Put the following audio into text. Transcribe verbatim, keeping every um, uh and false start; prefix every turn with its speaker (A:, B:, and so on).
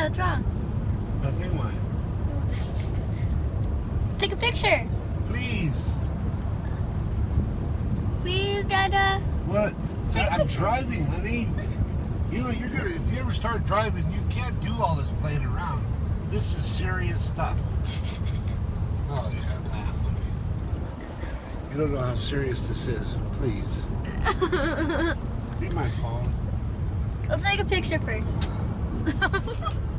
A: Dada, what's wrong?
B: Nothing, why?
A: Take a picture.
B: Please.
A: Please, Dada.
B: What?
A: Take a
B: I'm
A: picture.
B: driving, honey. You know, you're gonna, if you ever start driving, you can't do all this playing around. This is serious stuff. Oh, yeah, laugh at me. You don't know how serious this is. Please. Be my phone.
A: Let's take a picture first.